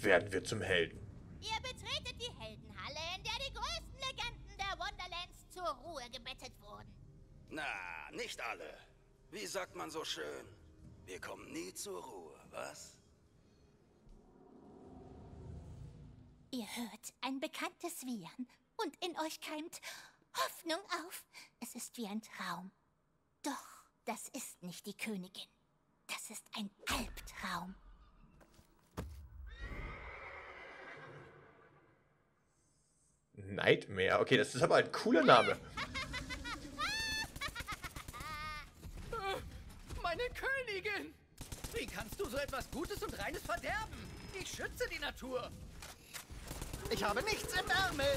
werden wir zum Helden. Ihr betretet die Heldenhalle, in der die größten Legenden der Wonderlands zur Ruhe gebettet wurden. Na, nicht alle. Wie sagt man so schön? Wir kommen nie zur Ruhe, was? Ihr hört ein bekanntes Wiehern und in euch keimt Hoffnung auf. Es ist wie ein Traum. Doch, das ist nicht die Königin. Das ist ein Albtraum. Nightmare. Okay, das ist aber ein cooler Name. Meine Königin! Wie kannst du so etwas Gutes und Reines verderben? Ich schütze die Natur. Ich habe nichts im Ärmel.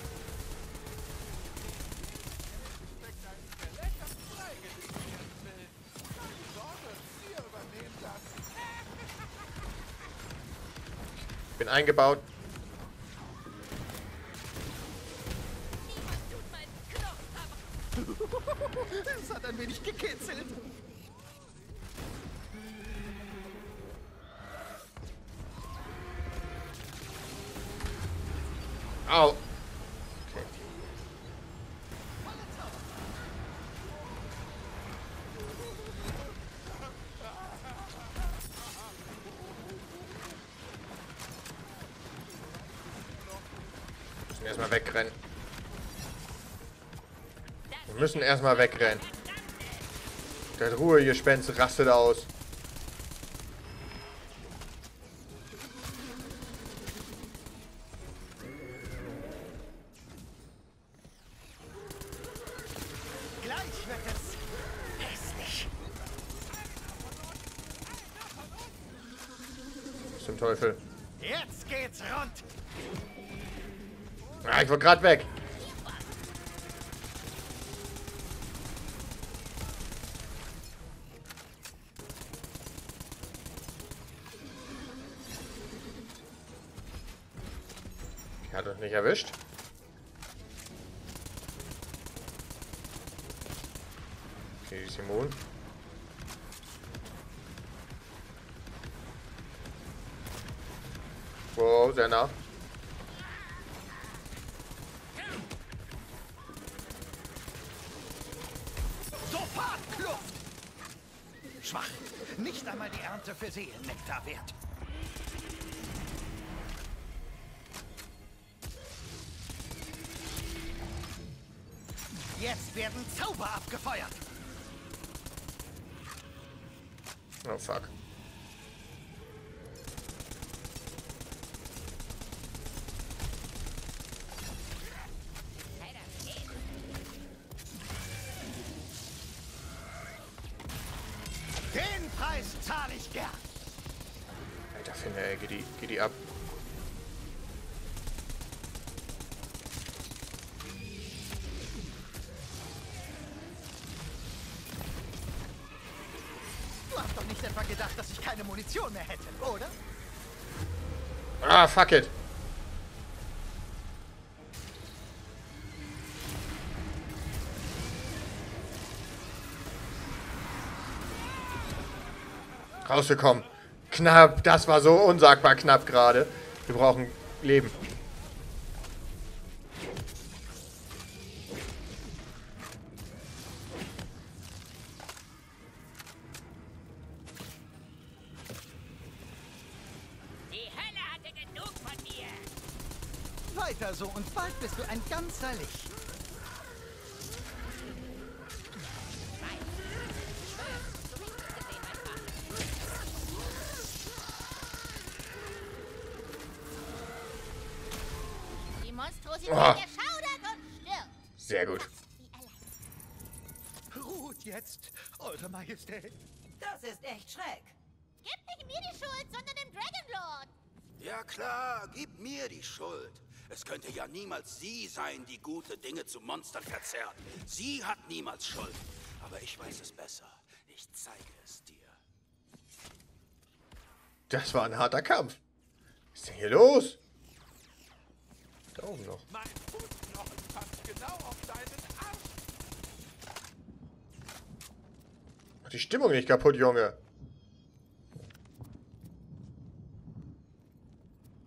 Bin eingebaut. Es hat ein wenig gekitzelt. Au. Okay. Müssen erstmal wegrennen. Wir müssen erstmal wegrennen. Der Ruhe, ihr Gespenst rastet aus. Gleich wird es hässlich. Zum Teufel. Jetzt geht's rund. Ah, ich war gerade weg. Hat uns nicht erwischt. Okay, die ist immun. Wow, sehr nah. Sofort Kluft. Schwach. Nicht einmal die Ernte für Seelennektar wert. Jetzt werden Zauber abgefeuert. Oh fuck. Den Preis zahle ich gern. Alter Finne, ey, geh die ab. Du hast doch nicht etwa gedacht, dass ich keine Munition mehr hätte, oder? Ah, fuck it. Rausgekommen. Knapp. Das war so unsagbar knapp gerade. Wir brauchen Leben. Die Hölle hatte genug von mir. Weiter so und bald bist du ein ganzer Licht. Die Monstrosität Oh. erschaudert und stirbt. Sehr gut. Wie allein. Ruht jetzt, Eure Majestät. Das ist echt schräg. Gebt nicht mir die Schuld, sondern dem Dragonlord. Ja klar, gib mir die Schuld. Es könnte ja niemals sie sein, die gute Dinge zu Monstern verzerrt. Sie hat niemals Schuld. Aber ich weiß es besser. Ich zeige es dir. Das war ein harter Kampf. Was ist denn hier los? Da oben noch. Mein Fußknochen passt genau auf deinen Arsch. Mach die Stimmung nicht kaputt, Junge.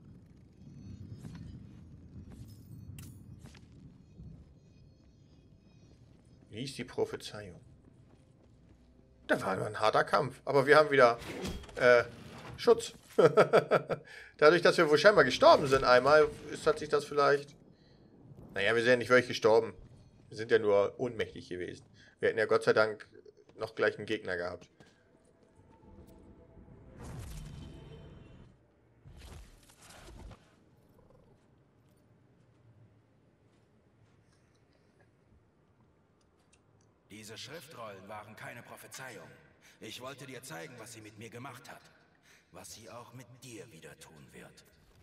Lies die Prophezeiung. Da war ein harter Kampf. Aber wir haben wieder Schutz. Dadurch, dass wir wohl scheinbar gestorben sind einmal, hat sich das vielleicht... Naja, wir sind ja nicht wirklich gestorben. Wir sind ja nur ohnmächtig gewesen. Wir hätten ja Gott sei Dank noch gleich einen Gegner gehabt. Diese Schriftrollen waren keine Prophezeiung. Ich wollte dir zeigen, was sie mit mir gemacht hat. Was sie auch mit dir wieder tun wird.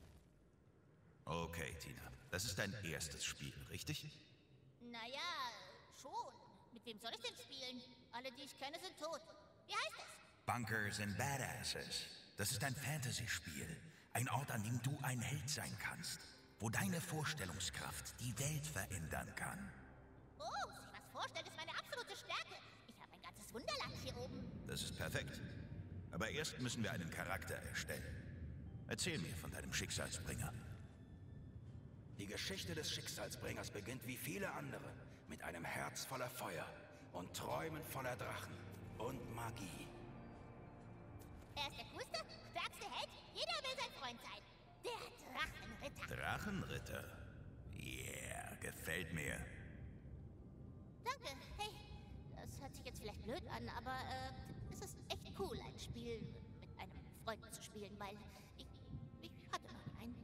Okay, Tina. Das ist dein erstes Spiel, richtig? Naja, schon. Mit wem soll ich denn spielen? Alle, die ich kenne, sind tot. Wie heißt es? Bunkers and Badasses. Das ist ein Fantasy-Spiel. Ein Ort, an dem du ein Held sein kannst. Wo deine Vorstellungskraft die Welt verändern kann. Oh, sich was vorstellen ist meine absolute Stärke. Ich habe ein ganzes Wunderland hier oben. Das ist perfekt. Aber erst müssen wir einen Charakter erstellen. Erzähl mir von deinem Schicksalsbringer. Die Geschichte des Schicksalsbringers beginnt wie viele andere mit einem Herz voller Feuer und Träumen voller Drachen und Magie. Er ist der coolste, stärkste Held. Jeder will sein Freund sein. Der Drachenritter. Drachenritter? Yeah, gefällt mir. Danke. Hey, das hört sich jetzt vielleicht blöd an, aber es ist echt cool, ein Spiel mit einem Freund zu spielen, weil ich hatte noch einen.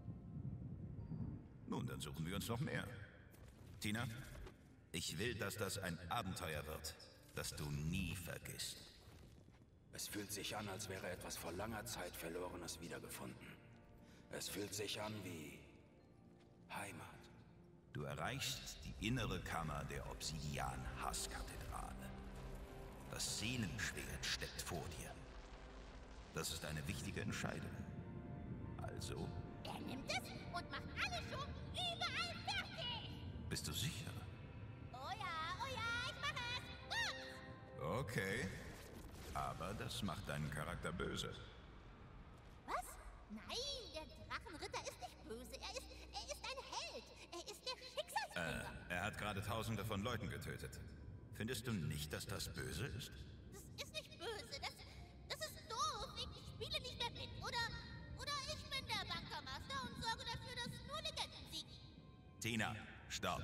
Nun, dann suchen wir uns noch mehr. Tina, ich will, dass das ein Abenteuer wird, das du nie vergisst. Es fühlt sich an, als wäre etwas vor langer Zeit Verlorenes wiedergefunden. Es fühlt sich an wie Heimat. Du erreichst die innere Kammer der Obsidian-Hasskathedrale. Das Seelenschwert steckt vor dir. Das ist eine wichtige Entscheidung. Also, Er nimmt es und macht alle schon überall fertig. bist du sicher? Oh ja, ich mache es. Gut. Okay. Aber das macht deinen Charakter böse. Was? Nein, der Drachenritter ist nicht böse. Er ist ein Held. Er ist der Schicksalsbringer. Er hat gerade Tausende von Leuten getötet. Findest du nicht, dass das böse ist? Das ist nicht böse. Das ist doof. Ich spiele nicht mehr mit. Oder ich bin der Bankermaster und sorge dafür, dass nur Legenden siegen. Tina, stopp.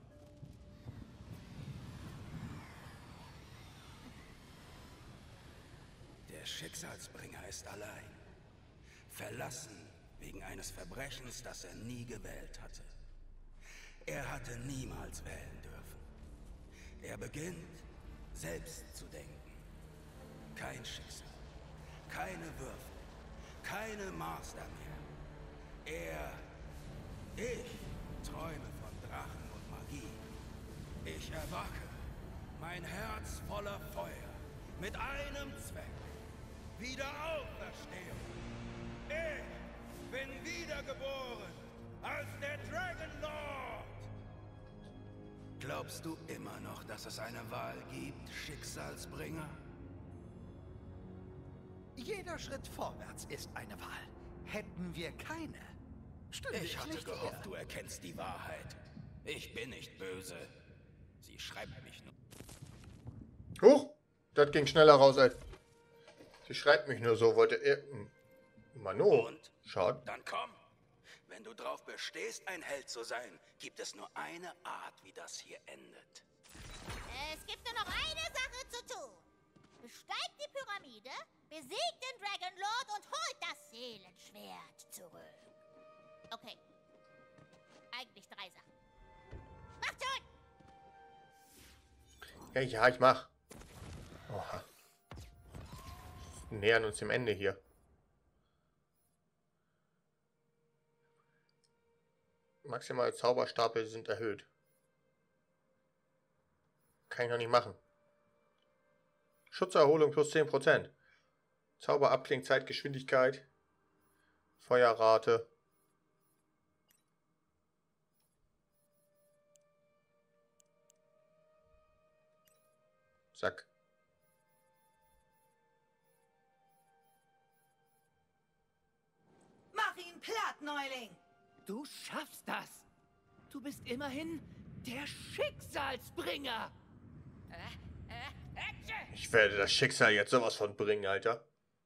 Der Schicksalsbringer ist allein. Verlassen wegen eines Verbrechens, das er nie gewählt hatte. Er hatte niemals wählen dürfen. Er beginnt, selbst zu denken. Kein Schicksal, keine Würfel, keine Master mehr. Ich träume von Drachen und Magie. Ich erwache, mein Herz voller Feuer, mit einem Zweck. Wiederauferstehung. Ich bin wiedergeboren als der Dragon Lord. Glaubst du immer noch, dass es eine Wahl gibt, Schicksalsbringer? Jeder Schritt vorwärts ist eine Wahl. Hätten wir keine, stünde Ich hatte nicht gehofft, hier. du erkennst die Wahrheit. Ich bin nicht böse. Sie schreibt mich nur. Huch! Das ging schneller raus, ey. Sie schreibt mich nur so, wollte er... Mano, Und? schaut. Dann komm. Wenn du drauf bestehst, ein Held zu sein, gibt es nur eine Art, wie das hier endet. Es gibt nur noch eine Sache zu tun. Besteigt die Pyramide, besiegt den Dragon Lord und holt das Seelenschwert zurück. Okay. Eigentlich 3 Sachen. Macht schon! Ja, ich mach. Oha. Wir nähern uns dem Ende hier. Maximale Zauberstapel sind erhöht. Kann ich noch nicht machen. Schutzerholung plus 10%. Zauberabklingzeit, Geschwindigkeit. Feuerrate. Zack. Mach ihn platt, Neuling! Du schaffst das. Du bist immerhin der Schicksalsbringer. Ich werde das Schicksal jetzt sowas von bringen, Alter.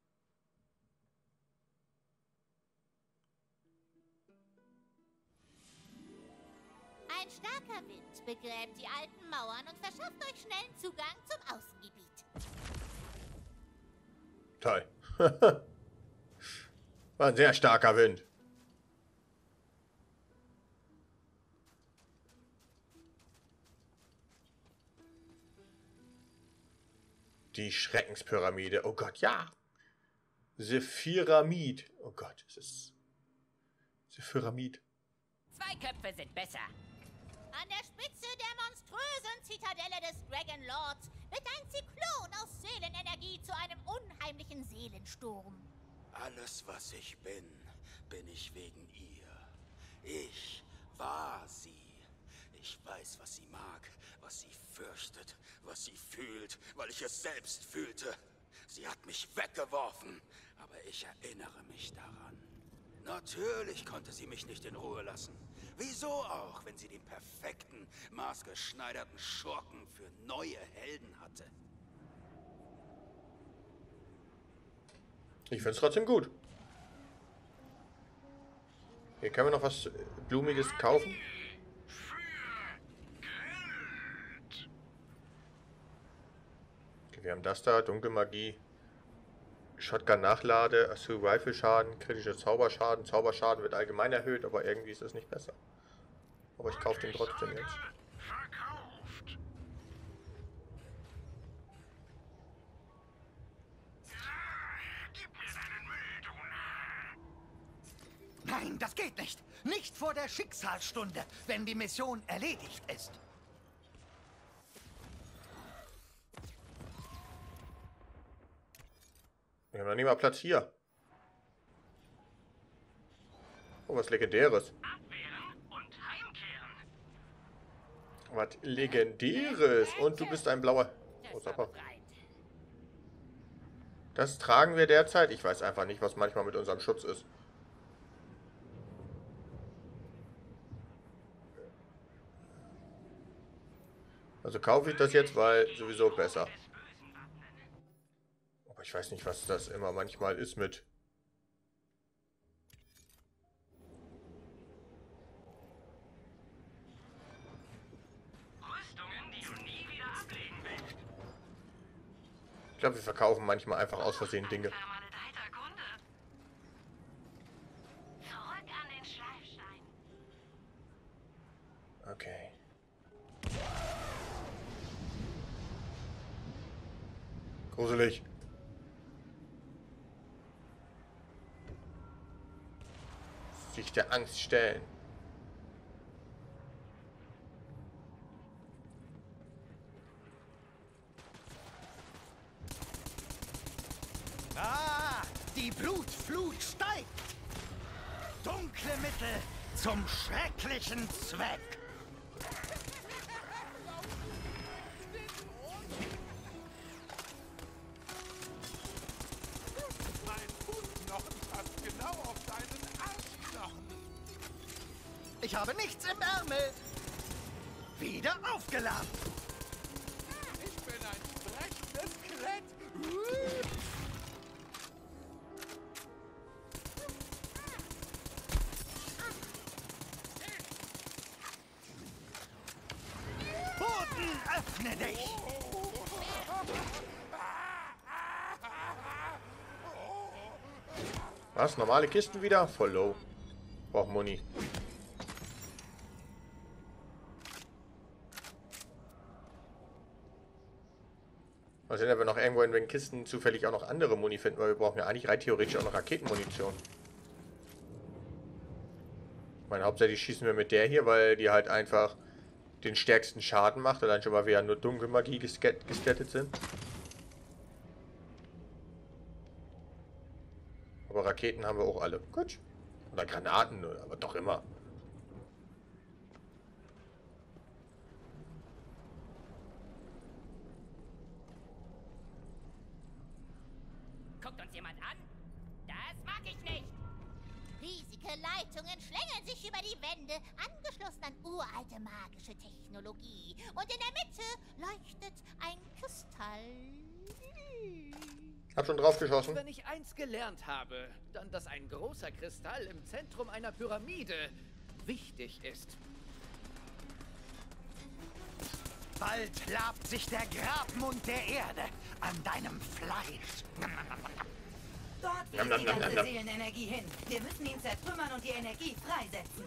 Ein starker Wind begräbt die alten Mauern und verschafft euch schnellen Zugang zum Außengebiet. Toll. War ein sehr starker Wind. Die Schreckenspyramide. Oh Gott, ja. Sephiramid. Oh Gott, es ist Sephiramid. 2 Köpfe sind besser. An der Spitze der monströsen Zitadelle des Dragon Lords wird ein Zyklon aus Seelenenergie zu einem unheimlichen Seelensturm. Alles, was ich bin, bin ich wegen ihr. Ich war sie. Ich weiß, was sie mag, was sie fürchtet, was sie fühlt, weil ich es selbst fühlte. Sie hat mich weggeworfen, aber ich erinnere mich daran. Natürlich konnte sie mich nicht in Ruhe lassen. Wieso auch, wenn sie den perfekten, maßgeschneiderten Schurken für neue Helden hatte? Ich finde es trotzdem gut. Hier können wir noch was Blumiges kaufen. Okay, wir haben das da, Dunkelmagie, Shotgun-Nachlade, Assault-Rifle-Schaden, kritischer Zauberschaden. Zauberschaden wird allgemein erhöht, aber irgendwie ist es nicht besser. Aber ich kaufe den trotzdem jetzt. Nein, das geht nicht. Nicht vor der Schicksalsstunde, wenn die Mission erledigt ist. Wir haben noch nicht mal Platz hier. Oh, was Legendäres. Was Legendäres. Und du bist ein blauer... Oh, super. Das tragen wir derzeit. Ich weiß einfach nicht, was manchmal mit unserem Schutz ist. Also kaufe ich das jetzt, weil sowieso besser. Aber ich weiß nicht, was das immer manchmal ist mit... Ich glaube, wir verkaufen manchmal einfach aus Versehen Dinge. Okay. Gruselig. Sich der Angst stellen. Ah, die Blutflut steigt. Dunkle Mittel zum schrecklichen Zweck. Mein Fußknochen passt genau auf deinen Arschknochen. Ich habe nichts im Ärmel. Wieder aufgeladen. Ich bin ein sprechendes Skelett. Boden, öffne dich. Was? Normale Kisten wieder? Voll low. Braucht Muni. Mal sehen, ob wir noch irgendwo in den Kisten zufällig auch noch andere Muni finden, weil wir brauchen ja eigentlich rein theoretisch auch noch Raketenmunition. Ich meine, hauptsächlich schießen wir mit der hier, weil die halt einfach den stärksten Schaden macht. Allein schon, weil wir ja nur Dunkelmagie gestattet sind. Aber Raketen haben wir auch alle. Gut. Oder Granaten, aber doch immer. Guckt uns jemand an? Das mag ich nicht. Riesige Leitungen schlängeln sich über die Wände, angeschlossen an uralte magische Technologie. Und in der Mitte leuchtet ein Kristall. Hab schon drauf geschossen. Wenn ich eins gelernt habe, dann, dass ein großer Kristall im Zentrum einer Pyramide wichtig ist. Bald labt sich der Grabmund der Erde an deinem Fleisch. Dort fließt die ganze Seelenenergie hin. Wir müssen ihn zertrümmern und die Energie freisetzen.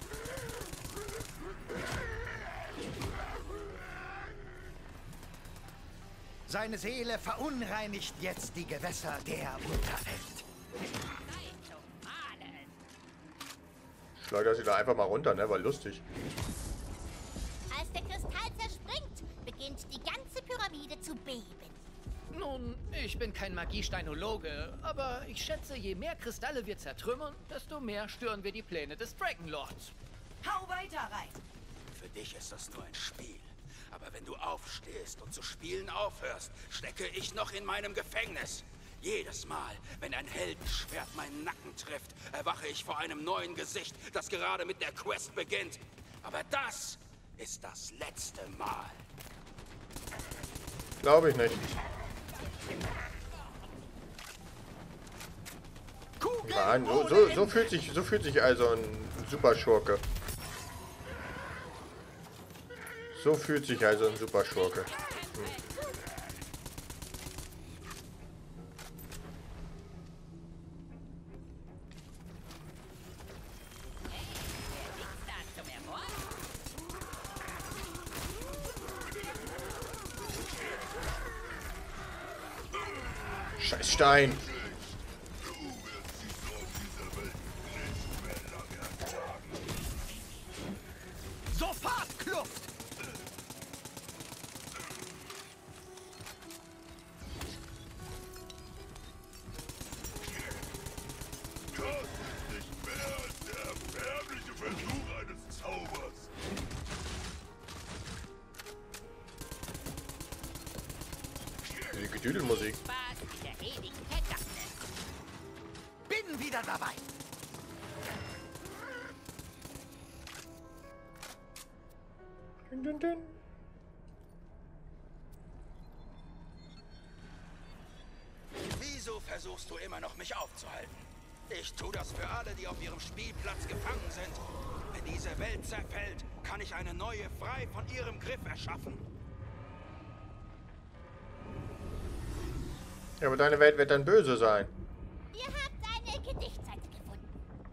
Seine Seele verunreinigt jetzt die Gewässer der Unterwelt. Schleuder sie da einfach mal runter, ne? War lustig. Als der Kristall zerspringt, beginnt die ganze Pyramide zu beben. Nun, ich bin kein Magiesteinologe, aber ich schätze, je mehr Kristalle wir zertrümmern, desto mehr stören wir die Pläne des Dragonlords. Hau weiter rein! Für dich ist das nur ein Spiel. Aber wenn du aufstehst und zu spielen aufhörst, stecke ich noch in meinem Gefängnis. Jedes Mal, wenn ein Heldenschwert meinen Nacken trifft, erwache ich vor einem neuen Gesicht, das gerade mit der Quest beginnt. Aber das ist das letzte Mal. Glaube ich nicht. Nein, so fühlt sich also ein Superschurke. So fühlt sich also ein Superschurke. Scheiß Stein. Sofort Kluft! Die Gedüdelmusik. Bin wieder dabei. Dun, dun, dun. Wieso versuchst du immer noch, mich aufzuhalten? Ich tue das für alle, die auf ihrem Spielplatz gefangen sind. Wenn diese Welt zerfällt, kann ich eine neue frei von ihrem Griff erschaffen. Ja, aber deine Welt wird dann böse sein. Ihr habt eine Gedichtseite gefunden.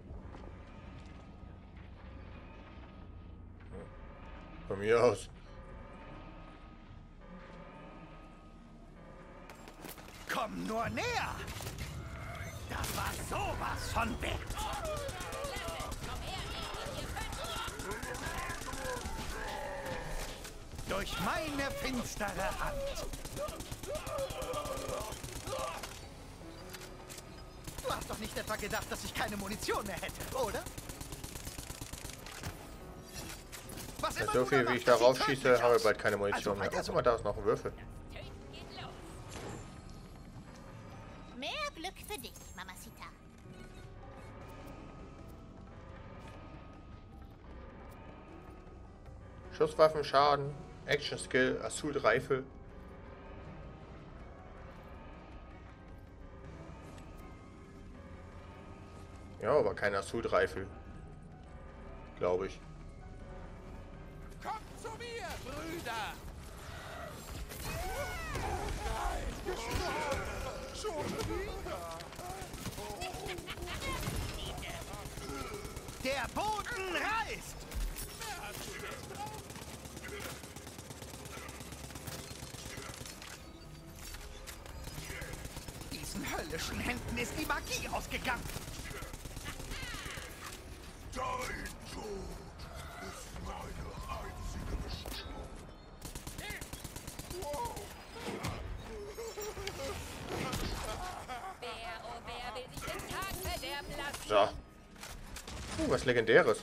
Von mir aus. Komm nur näher! Das war sowas von weg! Durch meine finstere Hand! Du hast doch nicht etwa gedacht, dass ich keine Munition mehr hätte, oder? Was immer So du viel da wie ich machst, darauf sieht schieße, tödlich habe ich aus. bald keine Munition mehr. Guck mal, da ist noch ein Würfel. Mehr Glück für dich, Mamacita. Schusswaffen, Schaden, Action Skill, Assault Rifle. Ja, aber kein Assault Rifle. Glaube ich. Kommt zu mir, Brüder! Schon wieder! Der Boden reißt! Diesen höllischen Händen ist die Magie ausgegangen. Dein Tod ist meine einzige Bestimmung. Wow. Wer, oh wer will sich den Tag verderben lassen? So. Was Legendäres.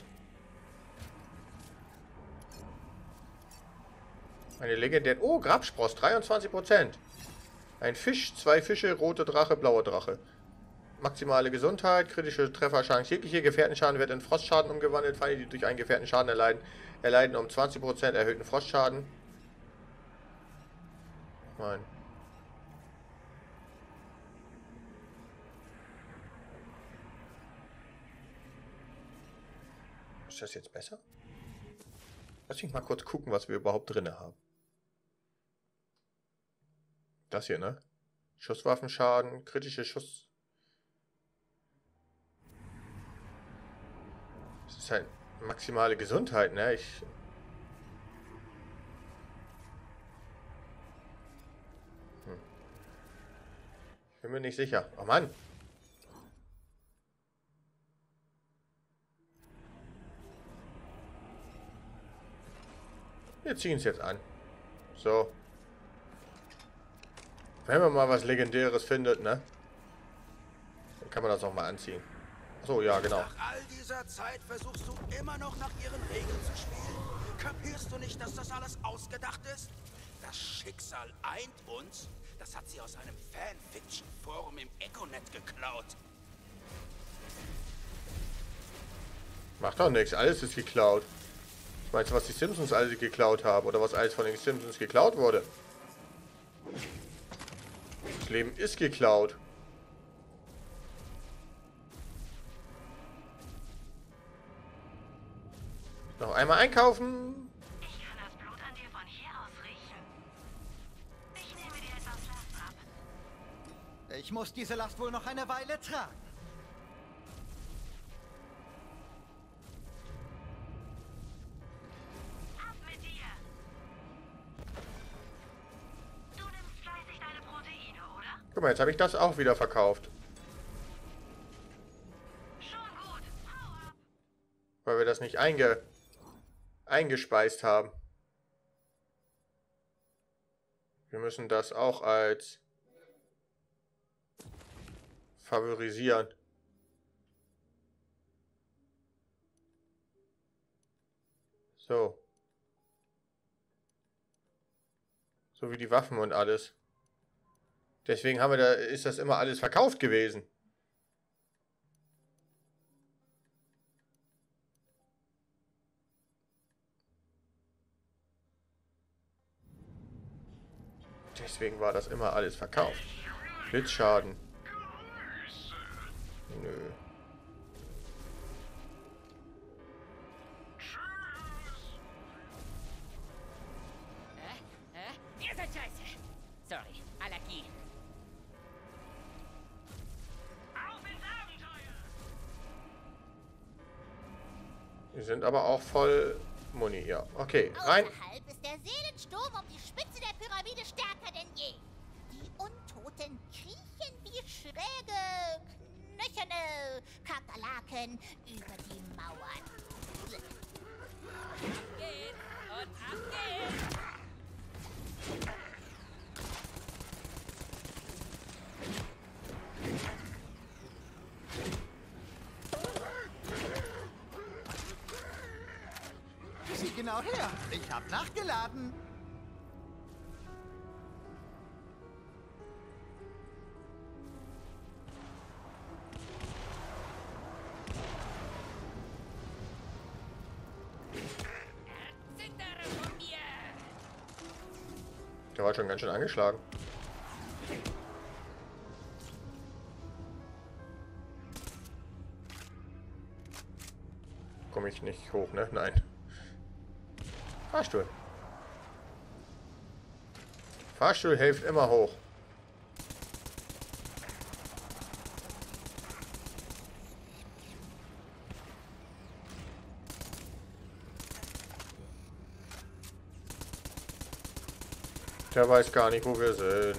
Eine legendäre... Oh, Grabspross, 23%. Ein Fisch, 2 Fische, rote Drache, blauer Drache. maximale Gesundheit, kritische Trefferschaden. Jegliche Gefährtenschaden wird in Frostschaden umgewandelt. Feinde, die durch einen Gefährtenschaden erleiden um 20% erhöhten Frostschaden. Nein. Ist das jetzt besser? Lass mich mal kurz gucken, was wir überhaupt drin haben. Das hier, ne? Schusswaffenschaden, kritische Schuss... Das ist halt maximale Gesundheit, ne? Ich bin mir nicht sicher. Oh Mann! Wir ziehen es jetzt an. So. Wenn man mal was Legendäres findet, ne? Dann kann man das auch mal anziehen. So, ja, genau. Nach all dieser Zeit versuchst du immer noch nach ihren Regeln zu spielen? Kapierst du nicht, dass das alles ausgedacht ist? Das Schicksal eint uns? Das hat sie aus einem Fanfiction-Forum im Econet geklaut. Macht doch nichts, alles ist geklaut. Meinst du, was die Simpsons alles geklaut haben? Oder was alles von den Simpsons geklaut wurde? Das Leben ist geklaut. Noch einmal einkaufen. Ich kann das Blut an dir von hier aus riechen. Ich nehme dir etwas Last ab. Ich muss diese Last wohl noch eine Weile tragen. Ab mit dir. Du nimmst fleißig deine Proteine, oder? Guck mal, jetzt habe ich das auch wieder verkauft. Schon gut. Hau ab. Weil wir das nicht eingespeist haben. Wir müssen das auch als favorisieren. So. So wie die Waffen und alles. Deswegen haben wir da, ist das immer alles verkauft gewesen. Deswegen war das immer alles verkauft. Blitzschaden. Nö. Ihr seid scheiße. Sorry, Allergie. Auf ins Abenteuer. Wir sind aber auch voll Muni, ja. Okay, rein. Außerhalb ist der Seelensturm um die Spitze der Pyramide stärker denn je. Die Untoten kriechen wie schräge, knöcherne Kakerlaken über die Mauern. Geht und ab geht's. Sieh genau her. Ich hab nachgeladen. Zindere von mir. Der war schon ganz schön angeschlagen. Komme ich nicht hoch, ne? Nein. Fahrstuhl. Fahrstuhl hilft immer hoch. Der weiß gar nicht, wo wir sind.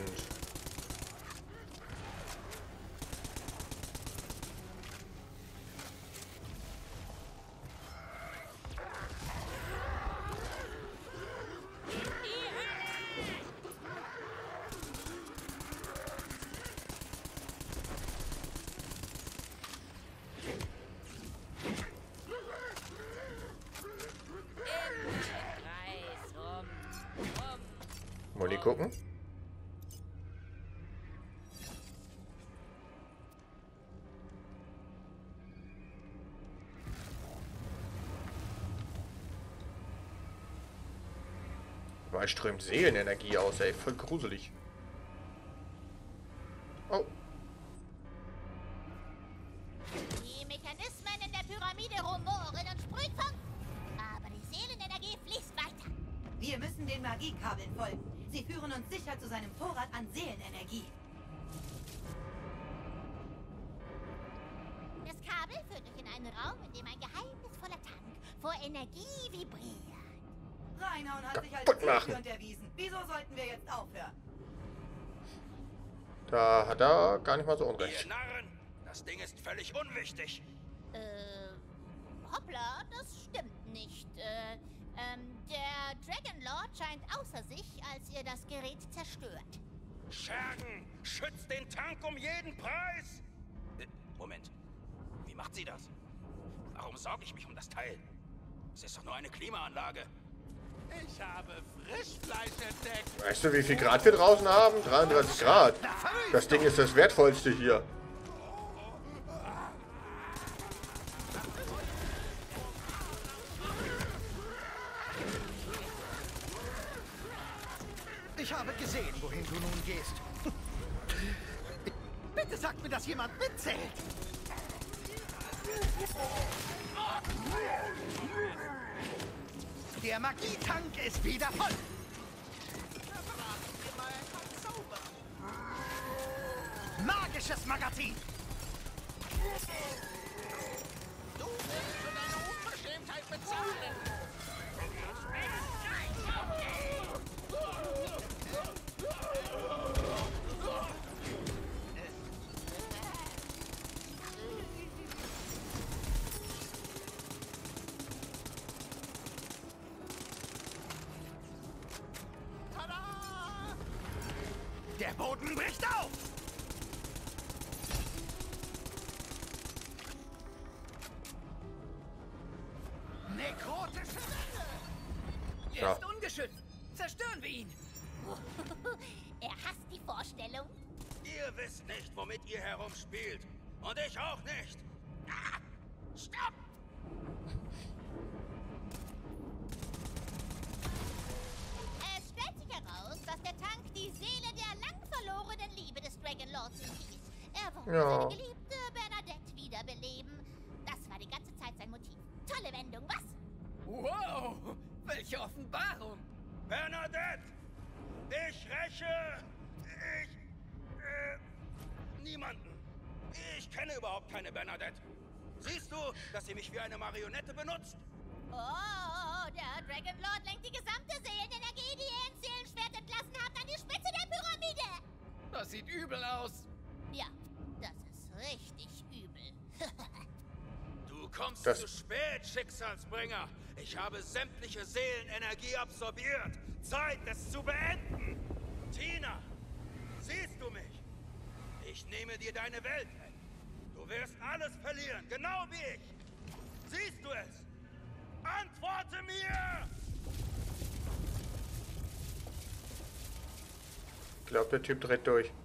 Kreis rum. Moni gucken. Dabei strömt Seelenenergie aus, ey. Voll gruselig. Oh. Die Mechanismen in der Pyramide rumoren und sprühen, aber die Seelenenergie fließt weiter. Wir müssen den Magiekabeln folgen. Sie führen uns sicher zu seinem Vorrat an Seelenenergie. Das Kabel führt euch in einen Raum, in dem ein geheimnisvoller Tank vor Energie vibriert. Reinhauen hat sich als Kaputt machen. zielführend erwiesen. Wieso sollten wir jetzt aufhören? Da hat er gar nicht mal so Ihr unrecht. Narren, das Ding ist völlig unwichtig. Hoppla, das stimmt nicht. Der Dragon Lord scheint außer sich, als ihr das Gerät zerstört. Schergen, schützt den Tank um jeden Preis! Moment, wie macht sie das? Warum sorge ich mich um das Teil? Es ist doch nur eine Klimaanlage. Ich habe Frischfleisch entdeckt. Weißt du, wie viel Grad wir draußen haben? 33 Grad. Das Ding ist das Wertvollste hier. Ich habe gesehen, wohin du nun gehst. Bitte sagt mir, dass jemand mitzählt. Der Magietank ist wieder voll. Magisches Magazin. Du willst für deine Unverschämtheit bezahlen. Der Boden bricht auf. Nekrotische Welle. Ja. Er ist ungeschützt. Zerstören wir ihn. Er hasst die Vorstellung. Ihr wisst nicht, womit ihr herumspielt. Und ich auch nicht. Ah, stopp! Es stellt sich heraus, dass der Tank die Seele der lang verlorenen Liebe des Dragon Lords enthieß. Er wollte Ja. seine geliebte Bernadette wiederbeleben. Das war die ganze Zeit sein Motiv. Tolle Wendung, was? Wow, welche Offenbarung. Bernadette! Ich räche! Niemanden. Ich kenne überhaupt keine Bernadette. Siehst du, dass sie mich wie eine Marionette benutzt? Oh, der Dragon Lord lenkt die gesamte Seelenenergie, die ihr ins Seelenschwert entlassen habt, an die Spitze der Pyramide. Das sieht übel aus. Ja, das ist richtig übel. Du kommst Das- zu spät, Schicksalsbringer. Ich habe sämtliche Seelenenergie absorbiert. Zeit, es zu beenden. Tina, siehst du mich? Ich nehme dir deine Welt weg. Du wirst alles verlieren, genau wie ich. Siehst du es? Antworte mir! Ich glaube, der Typ dreht durch.